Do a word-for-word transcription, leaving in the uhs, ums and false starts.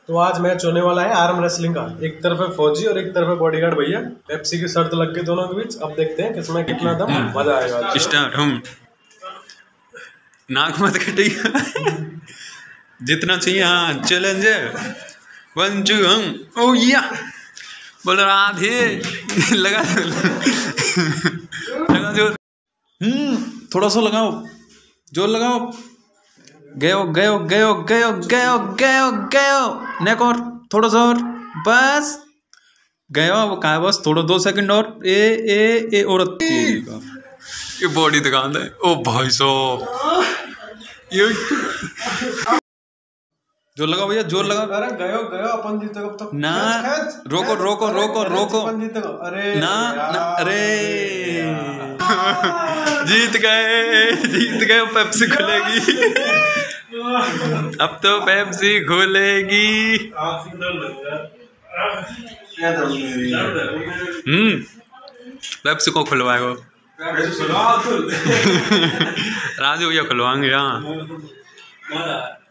तो आज मैच होने वाला है आर्म रेसलिंग का। एक तरफ है फौजी और एक तरफ है बॉडीगार्ड भैया। पेप्सी की शर्त लग गई दोनों के बीच। अब देखते हैं किसमें कितना दम मजा आएगा। स्टार्ट। हम नाक मत कटिए जितना चाहिए। हाँ चैलेंज है। वन टू हम ओ या बोल राधे लगा लगा जोर। हम्म थोड़ा सा लगाओ, जोर लगाओ। गयो गयो गयो गयो गयो गयो गयो। नेक और थोड़ा सा और बस गयो। अब कहा बस थोड़ा दो सेकंड और। ए ए ए औरत ये बॉडी दिखाता है। ओ भाई साहब ये जोर लगाओ भैया, जोर लगाओ। अरे गयो गयो अपन जीते कब तक ना। रोको रोको रोको रोको। अरे ना ना अरे जीत गए जीत गए। पेप्सी खुलेगी अब तो पेप्सी खुलेगी। हम्म पेप्सी को खुलवाएगा राजू भैया खुलवाएंगे। यहाँ